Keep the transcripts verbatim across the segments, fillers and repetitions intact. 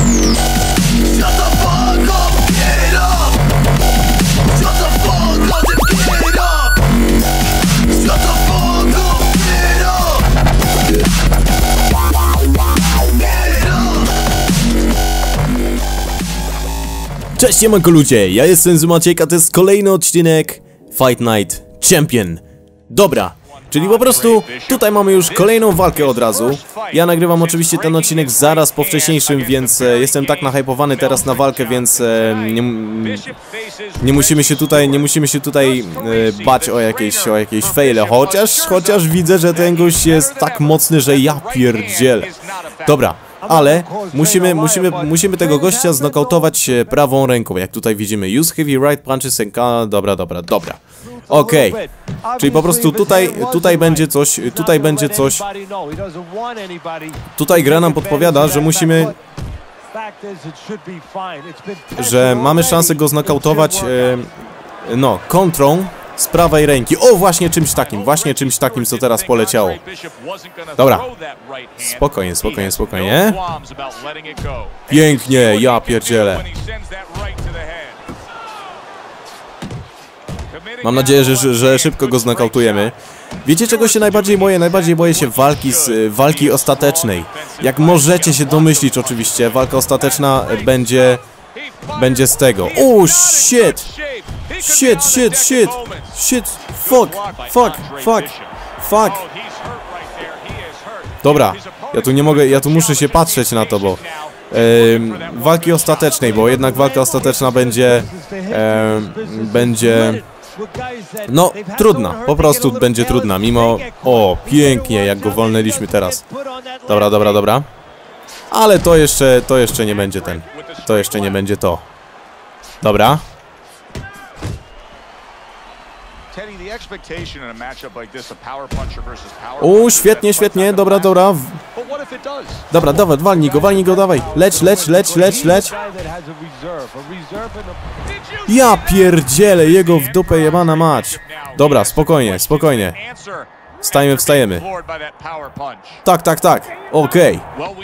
Cześć, siemanko ludzie, ja jestem z Maciek, a to jest kolejny odcinek Fight Night Champion. Dobra, czyli po prostu tutaj mamy już kolejną walkę od razu. Ja nagrywam oczywiście ten odcinek zaraz po wcześniejszym, więc e, jestem tak nahypowany teraz na walkę, więc e, nie, nie musimy się tutaj, nie musimy się tutaj e, bać o jakieś, o jakieś faile, chociaż, chociaż widzę, że ten gość jest tak mocny, że ja pierdzielę. Dobra. Ale musimy, musimy, musimy tego gościa znokautować prawą ręką, jak tutaj widzimy. Use heavy right punches and... Dobra, dobra, dobra. Okej. Okay. Czyli po prostu tutaj, tutaj będzie coś, tutaj będzie coś. Tutaj gra nam podpowiada, że musimy... Że mamy szansę go znokautować, e, no, kontrą z prawej ręki. O, właśnie czymś takim, właśnie czymś takim, co teraz poleciało. Dobra. Spokojnie, spokojnie, spokojnie. Pięknie, ja pierdzielę. Mam nadzieję, że, że szybko go znokautujemy. Wiecie, czego się najbardziej boję? Najbardziej boję się walki z walki ostatecznej. Jak możecie się domyślić oczywiście, walka ostateczna będzie... Będzie z tego. O, shit! Shit, shit, shit! Shit! Fuck! Fuck! Fuck! Fuck! Dobra, ja tu nie mogę, ja tu muszę się patrzeć na to, bo... Yy, walki ostatecznej, bo jednak walka ostateczna będzie... Yy, będzie... No, trudna, po prostu będzie trudna, mimo... O, pięknie, jak go wolnęliśmy teraz. Dobra, dobra, dobra. Ale to jeszcze, to jeszcze nie będzie ten. To jeszcze nie będzie to. Dobra. O, świetnie, świetnie, dobra, dobra. Dobra, dawaj, walnij go, walnij go, dawaj. Leć, leć, leć, leć, leć. Ja pierdzielę, jego w dupę jebana mać. Dobra, spokojnie, spokojnie. Wstajemy, wstajemy. Tak, tak, tak. Okej.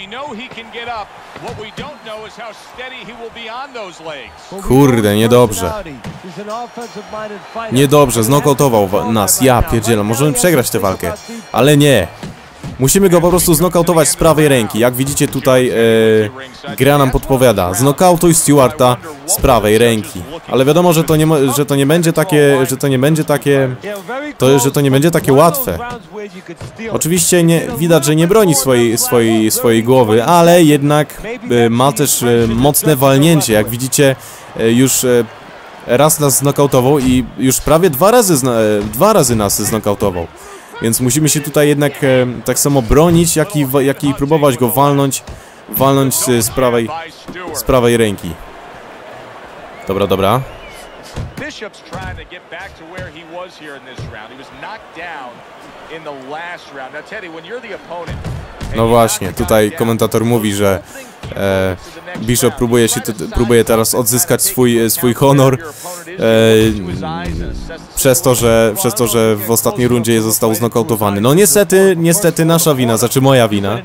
Kurde, niedobrze. Niedobrze, znokautował nas. Ja pierdzielę, możemy przegrać tę walkę. Ale nie. Musimy go po prostu znokautować z prawej ręki. Jak widzicie tutaj e, gra nam podpowiada. Znokautuj Stewarta z prawej ręki. Ale wiadomo, że to nie, że to nie będzie takie, że to nie będzie takie, to, że to nie będzie takie łatwe. Oczywiście nie, widać, że nie broni swojej, swojej, swojej głowy, ale jednak e, ma też e, mocne walnięcie. Jak widzicie, e, już e, raz nas znokautował i już prawie dwa razy, zna, e, dwa razy nas znokautował. Więc musimy się tutaj jednak e, tak samo bronić, jak i, jak i próbować go walnąć, walnąć z, z, prawej, z prawej ręki. Dobra, dobra. No właśnie, tutaj komentator mówi, że e, Bishop próbuje się próbuje teraz odzyskać swój, swój honor e, przez to, że przez to, że w ostatniej rundzie został znokautowany. No niestety, niestety nasza wina, znaczy moja wina.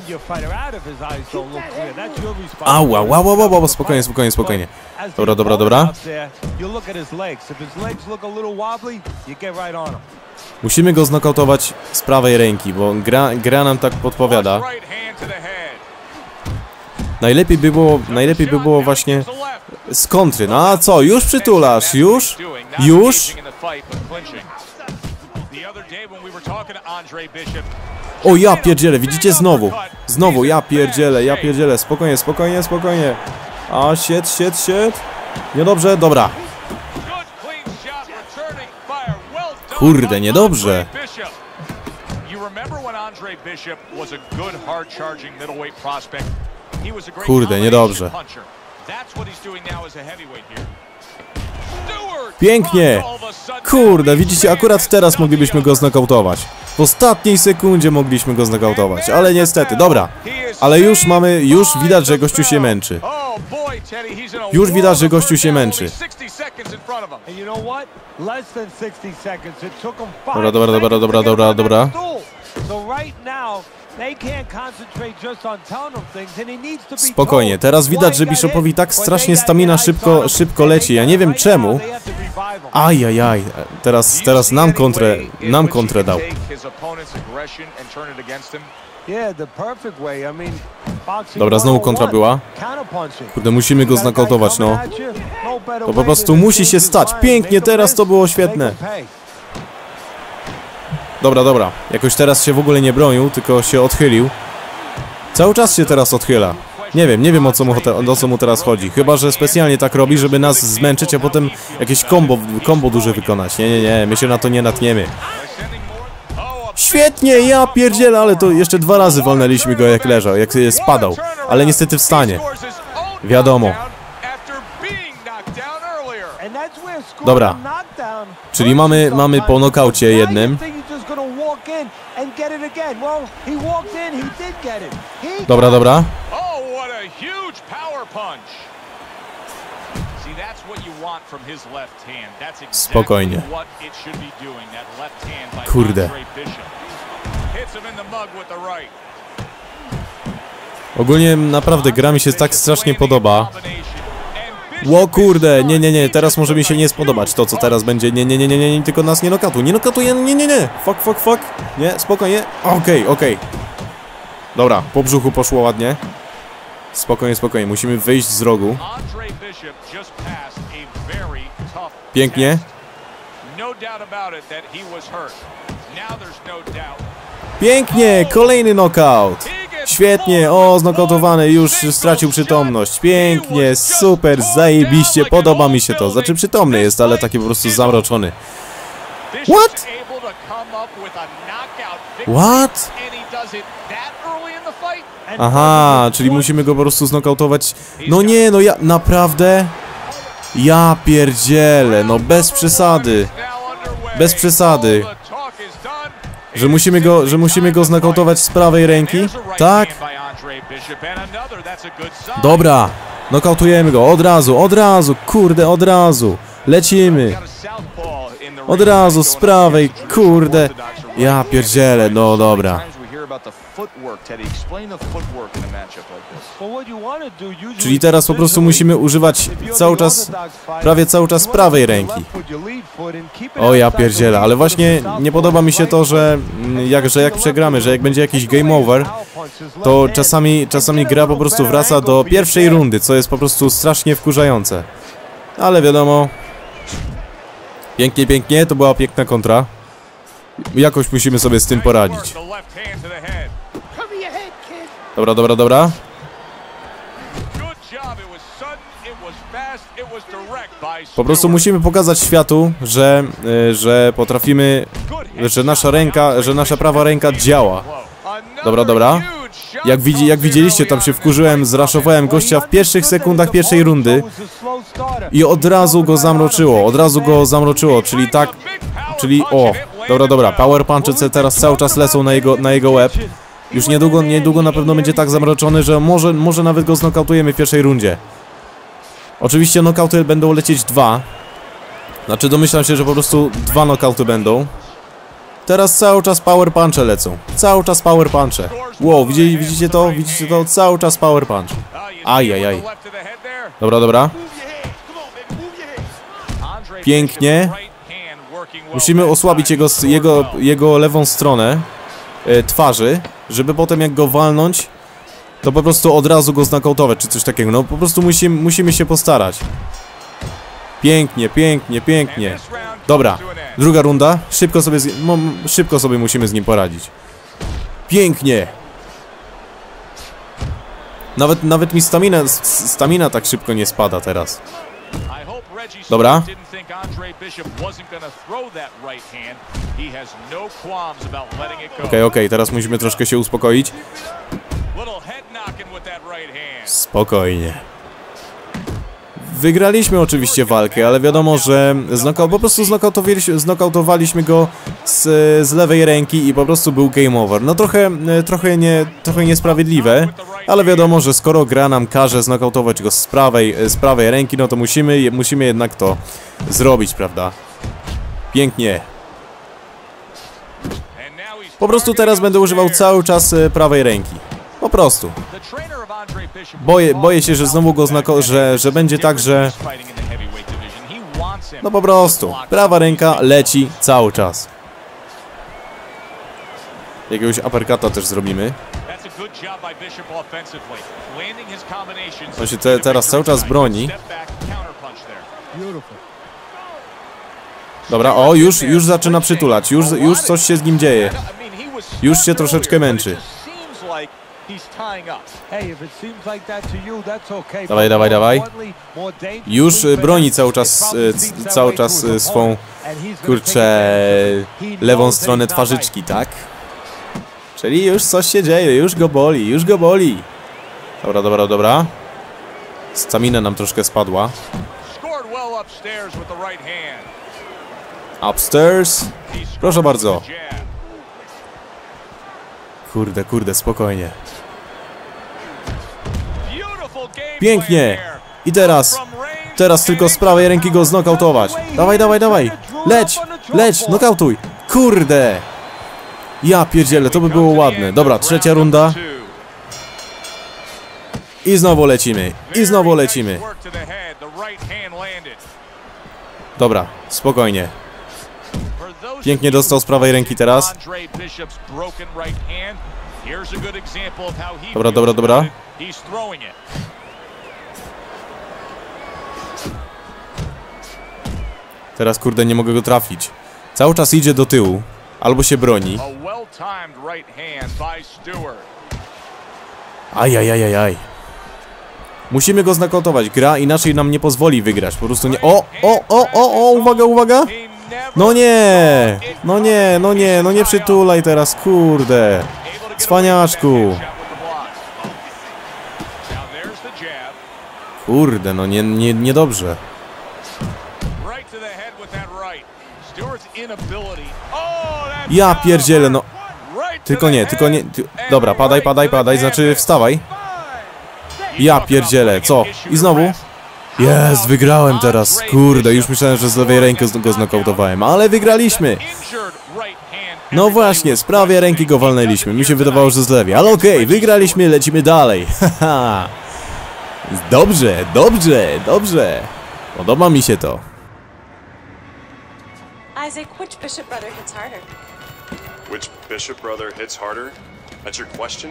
Ała, ła, ła, ła, ła, spokojnie, spokojnie, spokojnie. Dobra, dobra, dobra. Musimy go znokautować z prawej ręki, bo gra, gra nam tak podpowiada. Najlepiej by było, najlepiej by było właśnie z kontry. No a co, już przytulasz? Już? Już? O, ja pierdzielę, widzicie? Znowu. Znowu, ja pierdzielę, ja pierdzielę. Spokojnie, spokojnie, spokojnie. A, shit, shit, shit. Niedobrze, dobra. Kurde, niedobrze. Kurde, niedobrze. Pięknie! Kurde, widzicie, akurat teraz moglibyśmy go znokautować. W ostatniej sekundzie mogliśmy go znokautować, ale niestety, dobra. Ale już mamy, już widać, że gościu się męczy. Już widać, że gościu się męczy. Dobra, dobra, dobra, dobra, dobra, dobra. Spokojnie, teraz widać, że Bishopowi tak strasznie stamina szybko, szybko leci. Ja nie wiem czemu. Ajajaj, teraz, teraz nam kontrę, nam kontrę dał. Dobra, znowu kontra była. Kurde, musimy go znokautować, no. To po prostu musi się stać. Pięknie, teraz to było świetne. Dobra, dobra. Jakoś teraz się w ogóle nie bronił, tylko się odchylił. Cały czas się teraz odchyla. Nie wiem, nie wiem o co mu, o co mu teraz chodzi. Chyba że specjalnie tak robi, żeby nas zmęczyć, a potem jakieś combo, combo duże wykonać. Nie, nie, nie, my się na to nie natniemy. Świetnie, ja pierdzielę, ale to jeszcze dwa razy walnęliśmy go jak leżał, jak spadał. Ale niestety wstanie. Wiadomo. Dobra. Czyli mamy, mamy po nokaucie jednym. Dobra, dobra. Spokojnie. Kurde. Ogólnie naprawdę gra mi się tak strasznie podoba. Ło kurde, nie, nie, nie, teraz może mi się nie spodobać to, co teraz będzie. Nie, nie, nie, nie, nie, tylko nas nie nokatuj, nie nokatuj, nie, nie, nie, nie. Fuck, fuck, fuck. Nie, spokojnie. Okej, okay, okej. Okay. Dobra, po brzuchu poszło ładnie. Spokojnie, spokojnie, musimy wyjść z rogu. Pięknie. Pięknie, kolejny knockout. Świetnie, o, znokautowany, już stracił przytomność. Pięknie, super, zajebiście, podoba mi się to. Znaczy przytomny jest, ale taki po prostu zamroczony. What? What? Aha, czyli musimy go po prostu znokautować. No nie, no ja, naprawdę? Ja pierdzielę, no bez przesady. Bez przesady. Że musimy go, że musimy go znokautować z prawej ręki? Tak? Dobra, nokautujemy go, od razu, od razu, kurde, od razu. Lecimy. Od razu, z prawej, kurde. Ja pierdzielę, no dobra. Czyli teraz po prostu musimy używać cały czas, prawie cały czas prawej ręki. O ja pierdzielę, ale właśnie nie podoba mi się to, że jak, że jak przegramy, że jak będzie jakiś game over, to czasami, czasami gra po prostu wraca do pierwszej rundy, co jest po prostu strasznie wkurzające. Ale wiadomo. Pięknie, pięknie, to była piękna kontra. Jakoś musimy sobie z tym poradzić. Dobra, dobra, dobra. Po prostu musimy pokazać światu, że, że potrafimy, że nasza ręka, że nasza prawa ręka działa. Dobra, dobra. Jak, widzi, jak widzieliście, tam się wkurzyłem, zraszowałem gościa w pierwszych sekundach pierwszej rundy i od razu go zamroczyło, od razu go zamroczyło, czyli tak, czyli o, dobra, dobra, power punche teraz cały czas lecą na jego, na jego łeb. Już niedługo, niedługo na pewno będzie tak zamroczony, że może, może nawet go znokautujemy w pierwszej rundzie. Oczywiście knockouty będą lecieć dwa. Znaczy domyślam się, że po prostu dwa knockouty będą. Teraz cały czas power punche lecą. Cały czas power punche. Wow, widzicie, widzicie to? Widzicie to? Cały czas power punch. Ajajaj. Dobra, dobra. Pięknie. Musimy osłabić jego, jego, jego lewą stronę e, twarzy, żeby potem jak go walnąć, to po prostu od razu go znokautować, czy coś takiego. No po prostu musimy, musimy się postarać. Pięknie, pięknie, pięknie. Dobra, druga runda. Szybko sobie, z, no, szybko sobie musimy z nim poradzić. Pięknie. Nawet, nawet mi stamina, stamina tak szybko nie spada teraz. Dobra. Okej, okej, okay, teraz musimy troszkę się uspokoić. Spokojnie. Wygraliśmy oczywiście walkę, ale wiadomo, że znokau po prostu znokautowaliśmy, znokautowaliśmy go z, z lewej ręki i po prostu był game over. No trochę, trochę, nie, trochę niesprawiedliwe, ale wiadomo, że skoro gra nam każe znokautować go z prawej, z prawej ręki, no to musimy, musimy jednak to zrobić, prawda? Pięknie. Po prostu teraz będę używał cały czas prawej ręki. Po prostu. Boję, boję się, że znowu go znako, że, że będzie tak, że... No po prostu. Prawa ręka leci cały czas. Jakiegoś uppercuta też zrobimy. On się te, teraz cały czas broni. Dobra, o, już, już zaczyna przytulać. Już, już coś się z nim dzieje. Już się troszeczkę męczy. Dawaj, dawaj, dawaj. Już broni cały czas, cały czas swą, kurczę, lewą stronę twarzyczki, tak? Czyli już coś się dzieje, już go boli, już go boli. Dobra, dobra, dobra. Stamina nam troszkę spadła. Upstairs. Proszę bardzo. Kurde, kurde, spokojnie. Pięknie. I teraz. Teraz tylko z prawej ręki go znokautować. Dawaj, dawaj, dawaj. Leć, leć, nokautuj. Kurde. Ja pierdzielę, to by było ładne. Dobra, trzecia runda. I znowu lecimy. I znowu lecimy. Dobra, spokojnie. Pięknie dostał z prawej ręki teraz. Dobra, dobra, dobra. Teraz kurde nie mogę go trafić. Cały czas idzie do tyłu. Albo się broni. Ajajajajaj. Musimy go znokautować. Gra inaczej nam nie pozwoli wygrać. Po prostu nie... O, o, o, o, o, uwaga, uwaga. No nie, no nie, no nie, no nie przytulaj teraz, kurde. Cwaniaczku. Kurde, no nie, nie, niedobrze. Ja pierdzielę, no. Tylko nie, tylko nie. Ty... Dobra, padaj, padaj, padaj, znaczy wstawaj. Ja pierdzielę, co? I znowu? Jest, wygrałem teraz. Kurde, już myślałem, że z lewej ręki go znokautowałem, ale wygraliśmy. No właśnie, z prawej ręki go walnęliśmy. Mi się wydawało, że z lewej, ale okej, okay, wygraliśmy, lecimy dalej. Haha. Dobrze, dobrze, dobrze. Podoba mi się to. Isaac, which Bishop brother hits harder? Which Bishop brother hits harder? That's your question?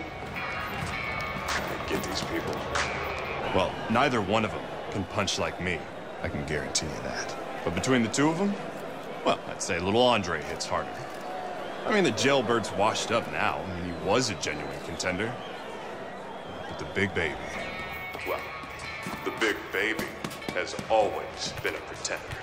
I get these people. Well, neither one of them can punch like me. I can guarantee you that. But between the two of them, well, I'd say little Andre hits harder. I mean, the jailbird's washed up now. I mean, he was a genuine contender. But the big baby, well, the big baby has always been a pretender.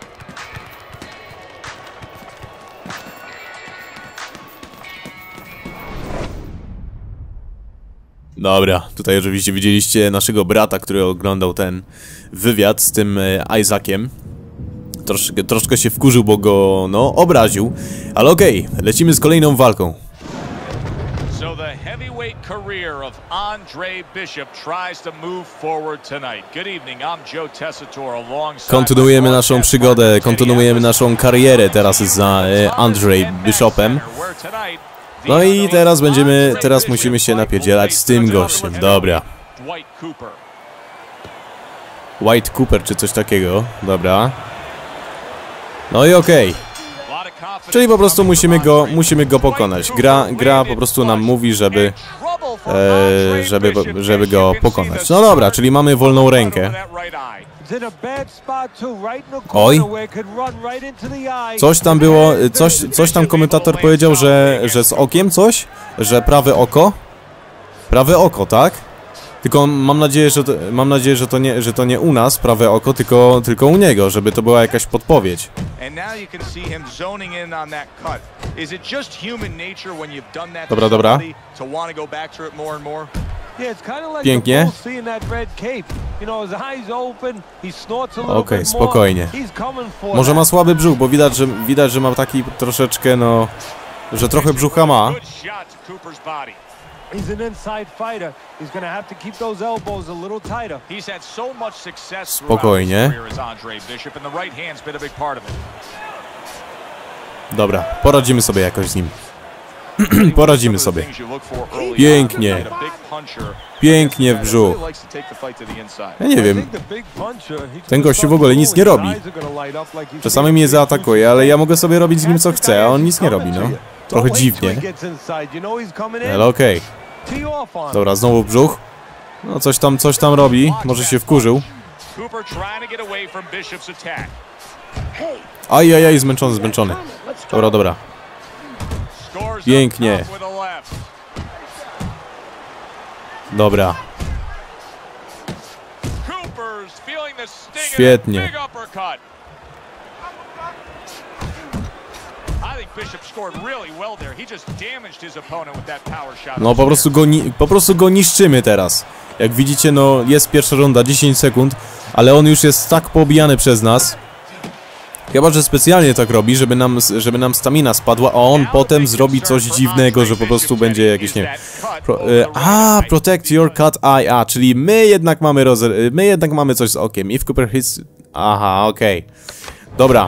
Dobra, tutaj oczywiście widzieliście naszego brata, który oglądał ten wywiad z tym Isaaciem. Troszkę, troszkę się wkurzył, bo go, no, obraził. Ale okej, okay, lecimy z kolejną walką. So the heavyweight career of Andre Bishop tries to move forward tonight. Good evening, I'm Joe Tessitore alongside. Kontynuujemy naszą przygodę, kontynuujemy naszą karierę teraz za e, Andre Bishopem. No i teraz będziemy, teraz musimy się napierdzielać z tym gościem, dobra. White Cooper czy coś takiego, dobra. No i okej. Okay. Czyli po prostu musimy go, musimy go pokonać. Gra, gra po prostu nam mówi, żeby, e, żeby, żeby go pokonać. No dobra, czyli mamy wolną rękę. Oj. Coś tam było, coś, coś tam komentator powiedział, że, że z okiem coś? Że prawe oko? Prawe oko, tak? Tylko mam nadzieję, że to, mam nadzieję, że to nie, że to nie u nas prawe oko, tylko, tylko u niego, żeby to była jakaś podpowiedź. Dobra, dobra. Pięknie. Okej, okay, spokojnie. Może ma słaby brzuch, bo widać, że widać, że ma taki troszeczkę, no, że trochę brzucha ma. Spokojnie. Dobra, poradzimy sobie jakoś z nim. Poradzimy sobie. Pięknie. Pięknie w brzuch. Ja nie wiem. Ten gościu w ogóle nic nie robi. Czasami mnie zaatakuje, ale ja mogę sobie robić z nim co chcę, a on nic nie robi, no. Trochę dziwnie. Ale okej. Okay. Dobra, znowu w brzuch. No coś tam, coś tam robi. Może się wkurzył. Ajajaj, zmęczony, zmęczony. Dobra, dobra. Pięknie. Dobra. Świetnie. No po prostu go, ni po prostu go niszczymy teraz. Jak widzicie, no jest pierwsza runda, dziesięć sekund, ale on już jest tak poobijany przez nas. Chyba że specjalnie tak robi, żeby nam, żeby nam stamina spadła, a on potem zrobi coś dziwnego, że po prostu będzie jakieś, nie wiem... Pro, y, a, protect your cut eye, a, czyli my jednak mamy rozer... my jednak mamy coś z okiem. If Cooper hits... Aha, okej. Okay. Dobra.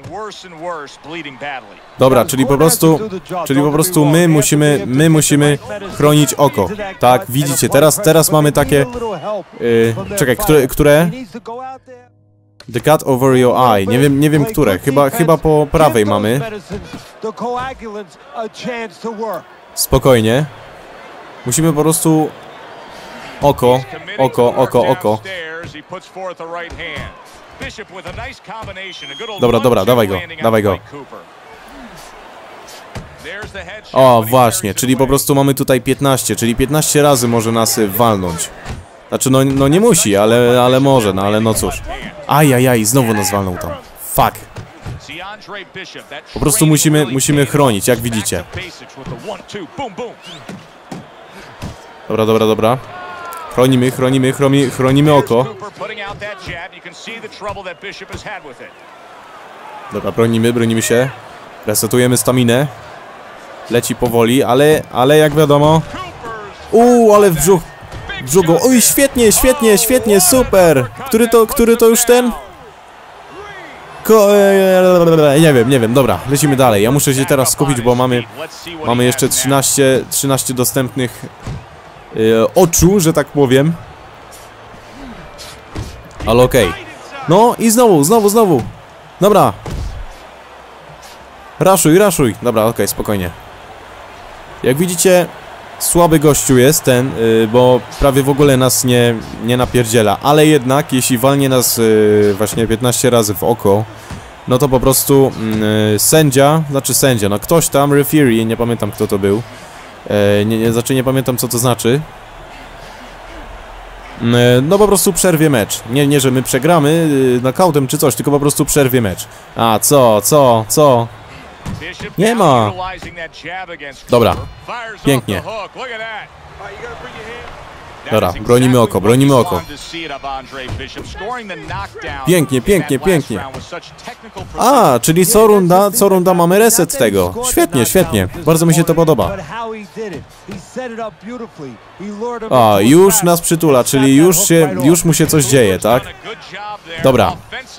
Dobra, czyli po prostu... Czyli po prostu my musimy... My musimy chronić oko. Tak, widzicie, teraz, teraz mamy takie... Y, czekaj, które... które? The cut over your eye. Nie wiem, nie wiem które. Chyba, chyba po prawej mamy. Spokojnie. Musimy po prostu... Oko, oko, oko, oko. Dobra, dobra, dawaj go, dawaj go. O, właśnie, czyli po prostu mamy tutaj piętnaście, czyli piętnaście razy może nas walnąć. Znaczy, no, no nie musi, ale, ale może, no ale no cóż. Ajajaj, znowu nas walnął tam. Fuck. Po prostu musimy, musimy chronić, jak widzicie. Dobra, dobra, dobra. Chronimy, chronimy, chronimy, chronimy oko. Dobra, bronimy, bronimy się. Resetujemy staminę. Leci powoli, ale, ale jak wiadomo... Uuu, ale w brzuch... W brzuch go... Oj, świetnie, świetnie, świetnie, super! Który to, który to już ten? Ko... Nie wiem, nie wiem, dobra, lecimy dalej. Ja muszę się teraz skupić, bo mamy... Mamy jeszcze trzynaście, trzynaście dostępnych... Yy, oczu, że tak powiem. Ale okej. Okay. No i znowu, znowu, znowu. Dobra. Raszuj, raszuj. Dobra, okej, okay, spokojnie. Jak widzicie, słaby gościu jest ten, yy, bo prawie w ogóle nas nie, nie napierdziela. Ale jednak, jeśli walnie nas yy, właśnie piętnaście razy w oko, no to po prostu yy, sędzia, znaczy sędzia, no ktoś tam, referee, nie pamiętam kto to był. E, nie, nie, znaczy nie pamiętam co to znaczy. E, no po prostu przerwie mecz. Nie, nie, że my przegramy e, knockoutem czy coś, tylko po prostu przerwie mecz. A co, co, co? Nie ma. Dobra, pięknie. Dobra, bronimy oko, bronimy oko. Pięknie, pięknie, pięknie. A, czyli co runda, co runda mamy reset tego. Świetnie, świetnie. Bardzo mi się to podoba. A, już nas przytula, czyli już się, już mu się coś dzieje, tak? Dobra.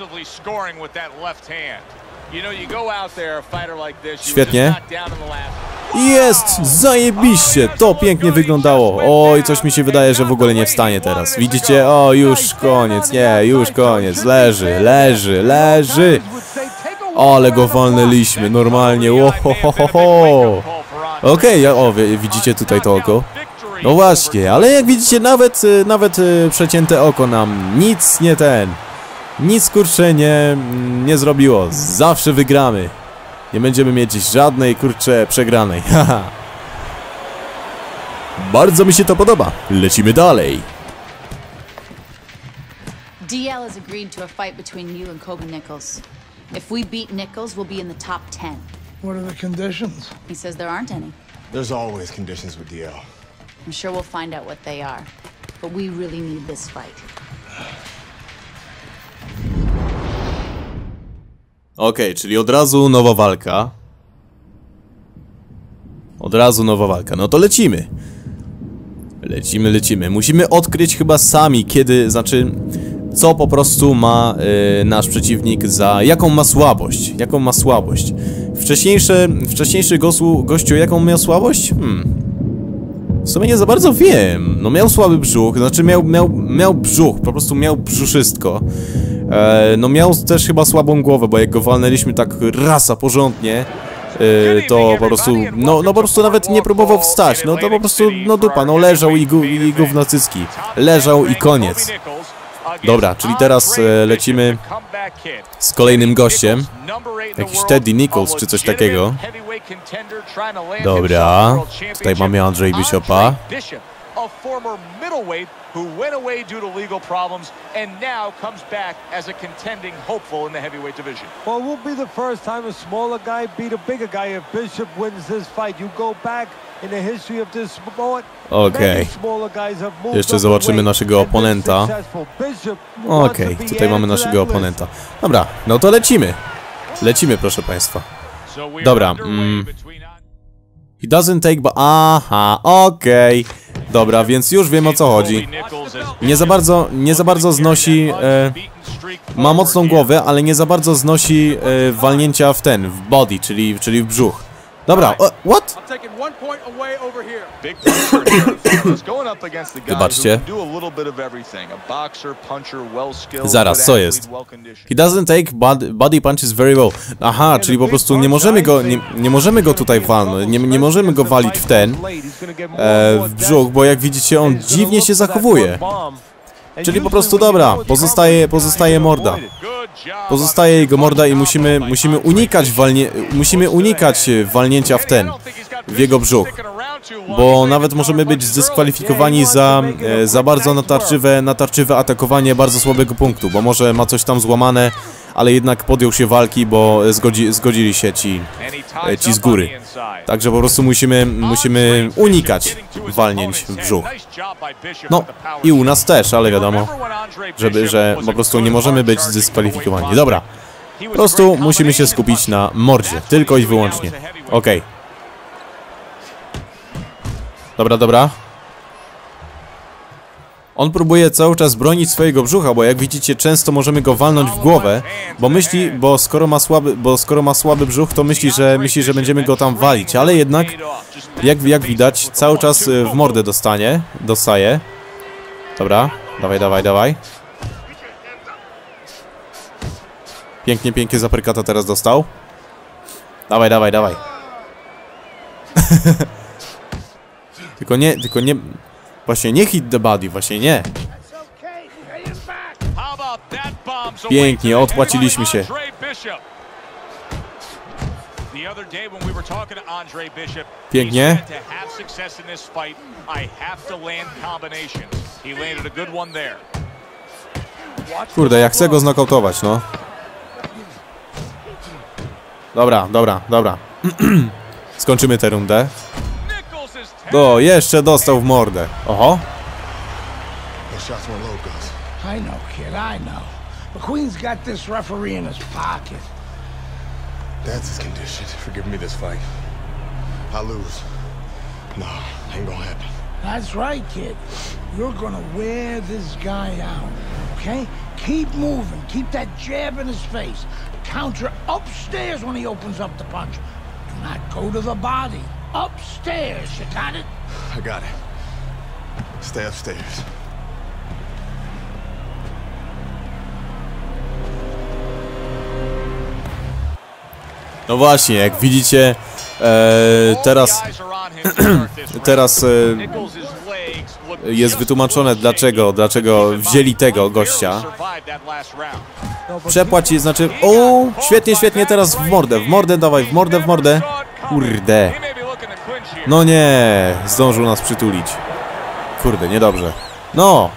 Świetnie. Jest! Zajebiście! To pięknie wyglądało. Oj, coś mi się wydaje, że w ogóle nie wstanie teraz. Widzicie? O, już koniec. Nie, już koniec. Leży, leży, leży. Ale go walnęliśmy. Normalnie. Ohohoho. Okej, okay, o, widzicie tutaj to oko? No właśnie, ale jak widzicie, nawet, nawet przecięte oko nam nic nie ten... Nic kurczę nie, nie zrobiło. Zawsze wygramy. Nie będziemy mieć żadnej kurczę przegranej. Haha. Bardzo mi się to podoba. Lecimy dalej. D L has agreed to a fight between you and Kobe Nichols. If we beat Nichols, we'll be in the top ten. What are the conditions? He says there aren't any. There's always conditions with D L. I'm sure we'll find out what they are. But we really need this fight. Okej, okay, czyli od razu nowa walka. Od razu nowa walka. No to lecimy. Lecimy, lecimy. Musimy odkryć chyba sami, kiedy, znaczy, co po prostu ma yy, nasz przeciwnik za... Jaką ma słabość. Jaką ma słabość. Wcześniejszy, wcześniejszy gościu, gościu, jaką miał słabość? Hmm. W sumie nie za bardzo wiem. No miał słaby brzuch, znaczy miał, miał, miał brzuch, po prostu miał brzuszystko. E, no miał też chyba słabą głowę, bo jak go walnęliśmy tak raz, a porządnie, e, to po prostu, no, no po prostu nawet nie próbował wstać, no to po prostu, no dupa, no leżał i, gu, i gówno cycki. Leżał i koniec. Dobra, czyli teraz e, lecimy z kolejnym gościem. Jakiś Teddy Nichols czy coś takiego. Dobra, tutaj mamy Andrzej Bishopa. A former middleweight who went away due to legal problems and now comes back as a contending hopeful in the heavyweight division. Well, it won't be the first time a smaller guy beat a bigger guy if Bishop wins this fight. You go back in the history of this sport. Okej. Jeszcze zobaczymy naszego oponenta. Okej, okay, tutaj mamy naszego oponenta. Dobra, no to lecimy. Lecimy, proszę państwa. Dobra. Mm. He doesn't take... Aha, okej. Okay. Dobra, więc już wiem, o co chodzi. Nie za bardzo, nie za bardzo znosi... E, ma mocną głowę, ale nie za bardzo znosi e, walnięcia w ten, w body, czyli, czyli w brzuch. Dobra, o, what? Wybaczcie. Zaraz, co jest? He doesn't take body punches very well. Aha, czyli po prostu nie możemy go, nie, nie możemy go tutaj walnąć, nie, nie możemy go walić w ten, e, w brzuch, bo jak widzicie, on dziwnie się zachowuje. Czyli po prostu dobra, pozostaje, pozostaje morda. Pozostaje jego morda i musimy, musimy unikać walnie, musimy unikać walnięcia w ten, w jego brzuch. Bo nawet możemy być zdyskwalifikowani za, e, za bardzo natarczywe, natarczywe atakowanie bardzo słabego punktu, bo może ma coś tam złamane, ale jednak podjął się walki, bo zgodzi, zgodzili się ci, e, ci z góry. Także po prostu musimy, musimy unikać walnięć w brzuch. No i u nas też, ale wiadomo, żeby, że po prostu nie możemy być zdyskwalifikowani. Dobra, po prostu musimy się skupić na mordzie, tylko i wyłącznie. Okej. Okay. Dobra, dobra. On próbuje cały czas bronić swojego brzucha, bo jak widzicie, często możemy go walnąć w głowę, bo myśli, bo skoro ma słaby, bo skoro ma słaby brzuch, to myśli, że myśli, że będziemy go tam walić, ale jednak, jak, jak widać, cały czas w mordę dostanie, dostaje. Dobra, dawaj, dawaj, dawaj. Pięknie, pięknie zaprykata teraz dostał. Dawaj, dawaj, dawaj. Tylko nie, tylko nie... Właśnie nie hit the body, właśnie nie. Pięknie, odpłaciliśmy się. Pięknie. Kurde, ja chcę go znokautować, no. Dobra, dobra, dobra. Skończymy tę rundę. O, jeszcze dostał w mordę. Oho. I know, kid, I know. But Queen's got this referee in his pocket. That's his condition. Forgive me this fight. I'll lose. No, ain't gonna happen. That's right, kid. You're gonna wear this guy out, okay? Keep moving. Keep that jab in his face. Counter upstairs when he opens up the punch. Do not go to the body. Upstairs, you got it? I got it. Stay upstairs. No właśnie, jak widzicie, e, teraz teraz e, jest wytłumaczone dlaczego, dlaczego wzięli tego gościa. Przepłać, znaczy, o, świetnie, świetnie, teraz w mordę, w mordę, dawaj, w mordę, w mordę. Kurde. No nie, zdążył nas przytulić. Kurde, niedobrze. No.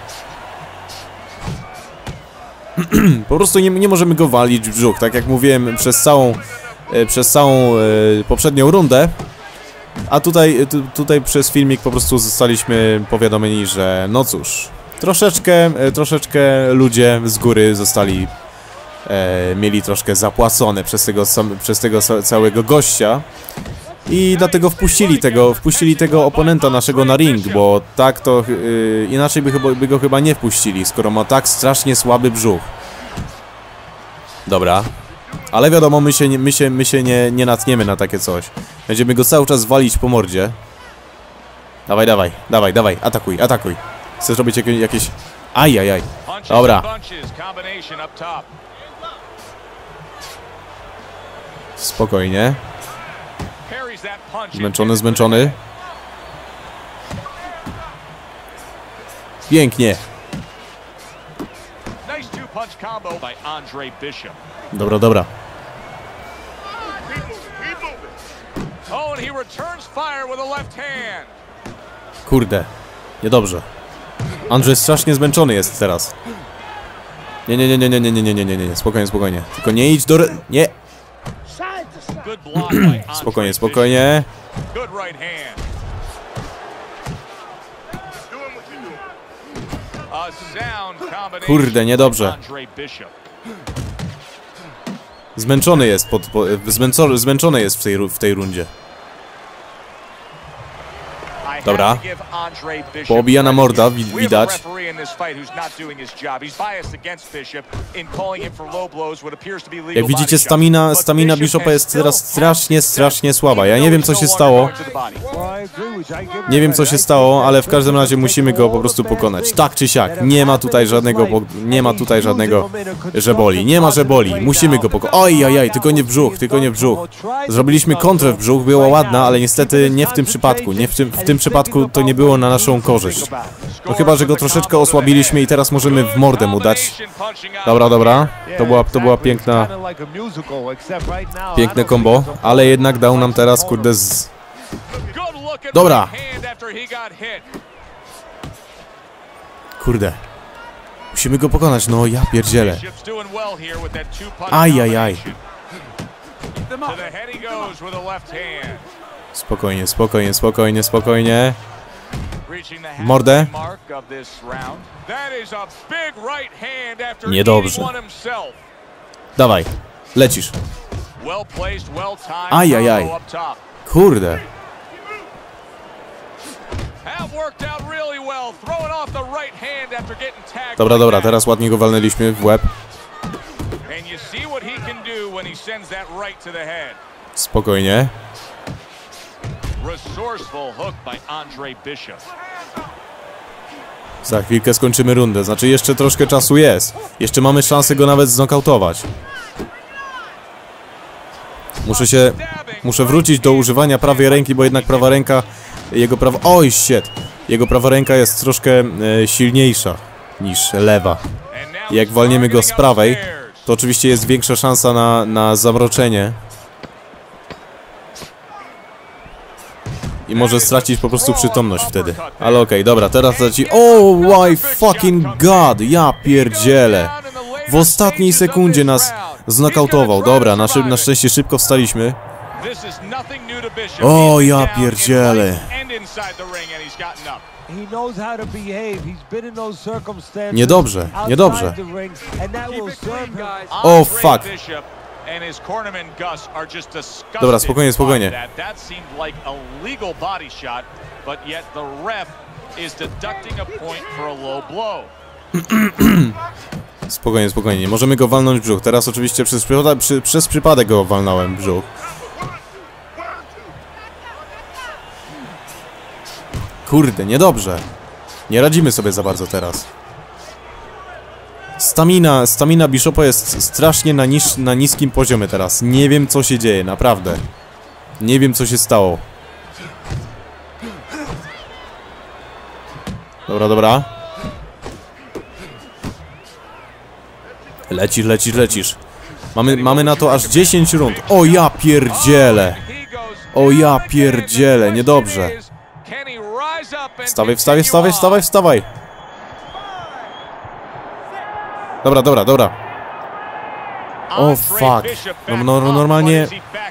Po prostu nie, nie możemy go walić w brzuch, tak jak mówiłem przez całą, e, przez całą e, poprzednią rundę. A tutaj, tu, tutaj przez filmik po prostu zostaliśmy powiadomieni, że no cóż, troszeczkę, e, troszeczkę ludzie z góry zostali, e, mieli troszkę zapłacone przez tego, sam, przez tego całego gościa. I dlatego wpuścili tego, wpuścili tego oponenta naszego na ring, bo tak to yy, inaczej by, chyba, by go chyba nie wpuścili, skoro ma tak strasznie słaby brzuch. Dobra. Ale wiadomo, my się, nie, my się, my się nie, nie natniemy na takie coś. Będziemy go cały czas walić po mordzie. Dawaj, dawaj, dawaj, dawaj, atakuj, atakuj. Chcesz robić jakieś... jakieś... Ajajaj. Dobra. Spokojnie. Zmęczony, zmęczony. Pięknie. Dobra, dobra. Kurde. Niedobrze. Andrzej strasznie zmęczony jest teraz. Nie, nie, nie, nie, nie, nie, nie, nie, nie, nie, nie, spokojnie, spokojnie. Tylko nie idź do... Re... Nie! Spokojnie, spokojnie. Kurde, niedobrze. Zmęczony jest, pod, po, zmęczony, zmęczony jest w tej, w tej rundzie. Dobra. Poobijana morda, widać. Jak widzicie, stamina, stamina Bishopa jest teraz strasznie, strasznie słaba. Ja nie wiem, co się stało. Nie wiem, co się stało, ale w każdym razie musimy go po prostu pokonać. Tak czy siak. Nie ma tutaj żadnego, nie ma tutaj żadnego, że boli. Nie ma, że boli. Musimy go pokonać. Oj, oj, oj, tylko nie w brzuch, tylko nie w brzuch. Zrobiliśmy kontrę w brzuch, była ładna, ale niestety nie w tym przypadku. Nie w tym, w tym przypadku to nie było na naszą korzyść. No chyba, że go troszeczkę osłabiliśmy i teraz możemy w mordę mu dać. Dobra, dobra. To była, to była piękna... Piękne combo, ale jednak dał nam teraz, kurde, z... Dobra. Kurde. Musimy go pokonać, no ja pierdzielę. Ajajaj. Spokojnie, spokojnie, spokojnie, spokojnie. Mordę. Niedobrze. Dawaj, lecisz. Ajajaj. Kurde. Dobra, dobra, teraz ładnie go walnęliśmy w łeb. Spokojnie. Za chwilkę skończymy rundę, znaczy jeszcze troszkę czasu jest. Jeszcze mamy szansę go nawet znokautować. Muszę się... Muszę wrócić do używania prawej ręki, bo jednak prawa ręka... Jego prawa... Oj, shit! Jego prawa ręka jest troszkę e, silniejsza niż lewa. I jak walniemy go z prawej, to oczywiście jest większa szansa na, na zamroczenie. I może stracić po prostu przytomność wtedy. Ale okej, okay, dobra, teraz leci... Oh my fucking god! Ja pierdzielę! W ostatniej sekundzie nas znokautował. Dobra, na, szyb, na szczęście szybko wstaliśmy. O, ja pierdzielę! Niedobrze, niedobrze. O, fuck! Dobra, spokojnie, spokojnie. Spokojnie, spokojnie. Nie możemy go walnąć w brzuch. Teraz oczywiście przez, przy, przez przypadek go walnąłem w brzuch. Kurde, niedobrze. Nie radzimy sobie za bardzo teraz. Stamina, stamina Bishopa jest strasznie na, niż, na niskim poziomie teraz. Nie wiem, co się dzieje, naprawdę. Nie wiem, co się stało. Dobra, dobra. Lecisz, lecisz, lecisz. Mamy, mamy na to aż dziesięć rund. O ja pierdzielę. O ja pierdzielę, niedobrze. Wstawaj, wstawaj, wstawaj, wstawaj, wstawaj. Dobra, dobra, dobra. O fuck. No, no, normalnie...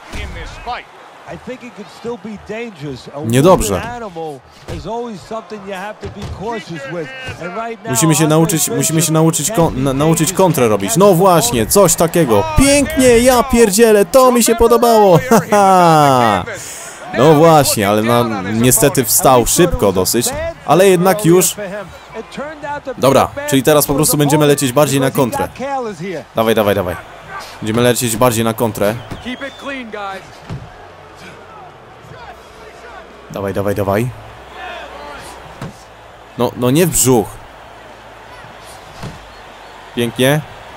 Niedobrze. Musimy się nauczyć, musimy się nauczyć, kon, na, nauczyć kontrę robić. No właśnie, coś takiego. Pięknie, ja pierdzielę, to mi się podobało. Haha. No właśnie, ale na, niestety wstał szybko dosyć, ale jednak już... Dobra, czyli teraz po prostu będziemy lecieć bardziej na kontrę. Dawaj, dawaj, dawaj. Będziemy lecieć bardziej na kontrę. Dawaj, dawaj, dawaj. No, no nie w brzuch. Pięknie.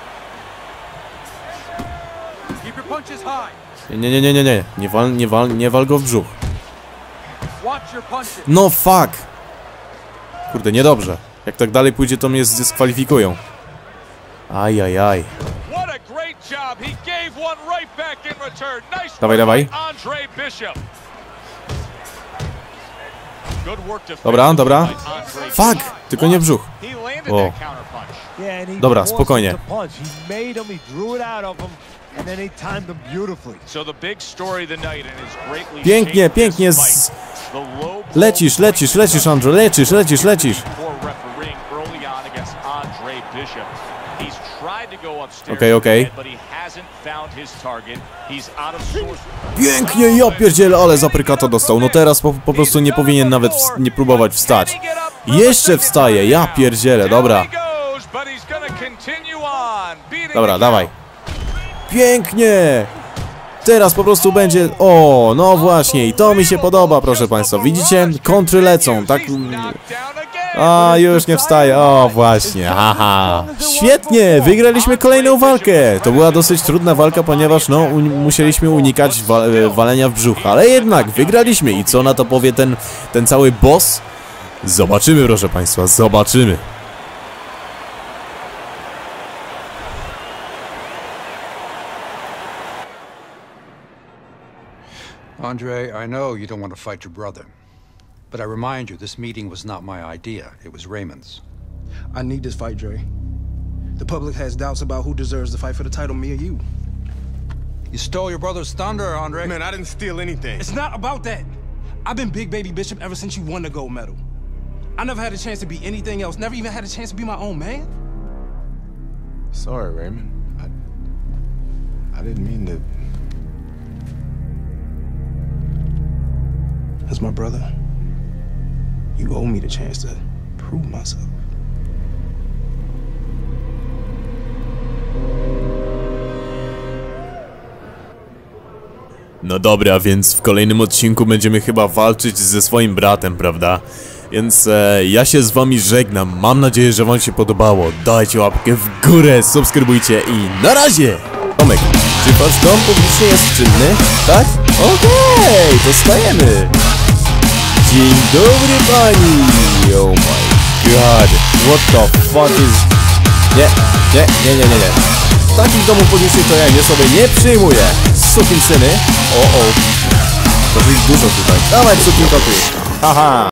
Nie, nie, nie, nie, nie. Nie wal, nie wal, nie wal go w brzuch. No fuck. Kurde, niedobrze. Jak tak dalej pójdzie, to mnie zdyskwalifikują. Aj, aj, aj. Dawaj, dawaj. Dobra, dobra. Fuck! Tylko nie w brzuch. O. Dobra, spokojnie. Pięknie, pięknie. Z... Lecisz, lecisz, lecisz, Andrew. Lecisz, lecisz, lecisz. Okej, okej. Pięknie, ja pierdzielę, ale zaprykato dostał. No teraz po, po prostu nie powinien nawet w, nie próbować wstać. Jeszcze wstaje, ja pierdzielę, dobra. Dobra, dawaj. Pięknie. Teraz po prostu będzie... O, no właśnie, i to mi się podoba, proszę państwa. Widzicie? Kontry lecą, tak... A, już nie wstaje. O, właśnie, haha. Świetnie, wygraliśmy kolejną walkę. To była dosyć trudna walka, ponieważ no, musieliśmy unikać wa walenia w brzuch. Ale jednak, wygraliśmy. I co na to powie ten, ten cały boss? Zobaczymy, proszę państwa, zobaczymy. Andre, I know you don't want to fight your brother. But I remind you, this meeting was not my idea. It was Raymond's. I need this fight, Dre. The public has doubts about who deserves the fight for the title, me or you. You stole your brother's thunder, Andre. Man, I didn't steal anything. It's not about that. I've been Big Baby Bishop ever since you won the gold medal. I never had a chance to be anything else. Never even had a chance to be my own man. Sorry, Raymond. I... I didn't mean to... As my brother, you owe me the chance to prove myself. No dobra, więc w kolejnym odcinku będziemy chyba walczyć ze swoim bratem, prawda? Więc e, ja się z wami żegnam. Mam nadzieję, że wam się podobało. Dajcie łapkę w górę, subskrybujcie i na razie! Tomek, czy wasz dom publicznie jest czynny? Tak? Okej, okay, to stajemy! Dzień dobry pani! Oh my god! What the fuck is... Nie, nie, nie, nie, nie, nie. Takich domów publicznych to ja nie sobie nie przyjmuję. Sukinsyny. O, o. To jest dużo tutaj. Dawaj, sukinkoty. Haha.